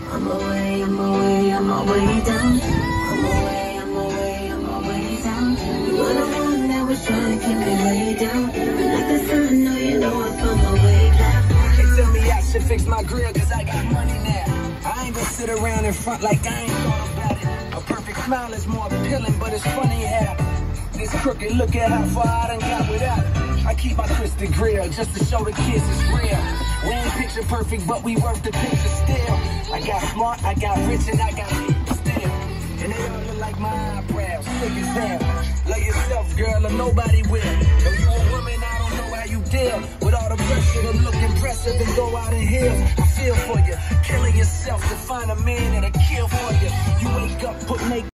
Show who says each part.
Speaker 1: I'm away, I'm away, I'm away down. I'm away, I'm away, I'm away down. You were the one that was trying to keep me way down. Like the sun, no, you know I found my way back.
Speaker 2: They tell me I should fix my grill cause I got money now. I ain't gonna sit around in front like I ain't thought about it. A perfect smile is more appealing, but it's funny how this crooked, look at how far I done got without it. I keep my twisted grill just to show the kids it's real. We ain't picture perfect, but we work the picture still. I got smart, I got rich, and I got people still. And they all look like my eyebrows, thick as hell. Love yourself, girl, or nobody will. Though you a woman, I don't know how you deal with all the pressure to look impressive and go out and heal. I feel for you, killing yourself to find a man that'll kill for you. You wake up, put makeup